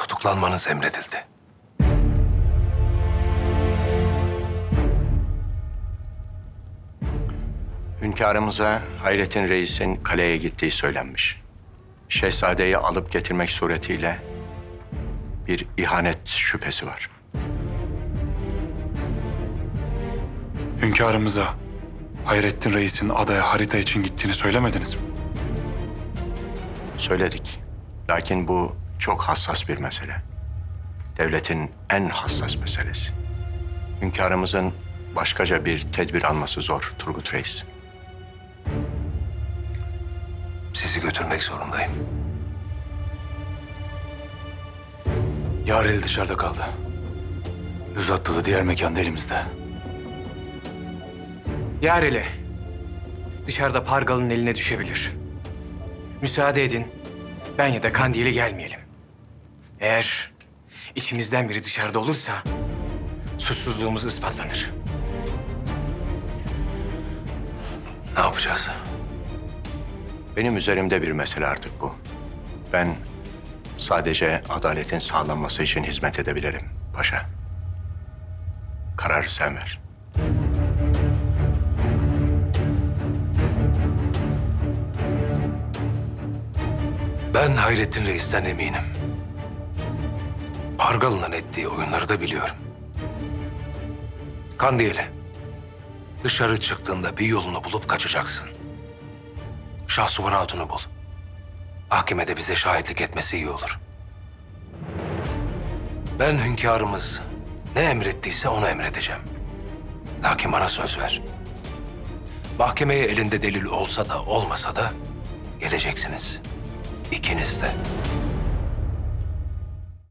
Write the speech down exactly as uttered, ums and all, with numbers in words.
tutuklanmanız emredildi. Hünkârımıza Hayrettin Reis'in kaleye gittiği söylenmiş. Şehzadeyi alıp getirmek suretiyle bir ihanet şüphesi var. Hünkârımıza Hayrettin Reis'in adaya harita için gittiğini söylemediniz mi? Söyledik. Lakin bu çok hassas bir mesele. Devletin en hassas meselesi. Hünkârımızın başkaca bir tedbir alması zor Turgut Reis. Sizi götürmek zorundayım. Yareli dışarıda kaldı. Yüzatlılı diğer mekanda elimizde. Yareli dışarıda Pargalı'nın eline düşebilir. Müsaade edin, ben ya da Kandil'e gelmeyelim. Eğer içimizden biri dışarıda olursa suçsuzluğumuz ispatlanır. Ne yapacağız? Benim üzerimde bir mesele artık bu. Ben sadece adaletin sağlanması için hizmet edebilirim paşa. Kararı sen ver. Ben Hayrettin Reis'ten eminim. Pargalı'nın ettiği oyunları da biliyorum. Kandiyeli, dışarı çıktığında bir yolunu bulup kaçacaksın. Şahsuvar Hatun'u bul. Hakime de bize şahitlik etmesi iyi olur. Ben hünkârımız ne emrettiyse onu emredeceğim. Lakin bana söz ver. Mahkemeye elinde delil olsa da olmasa da geleceksiniz. İkiniz de.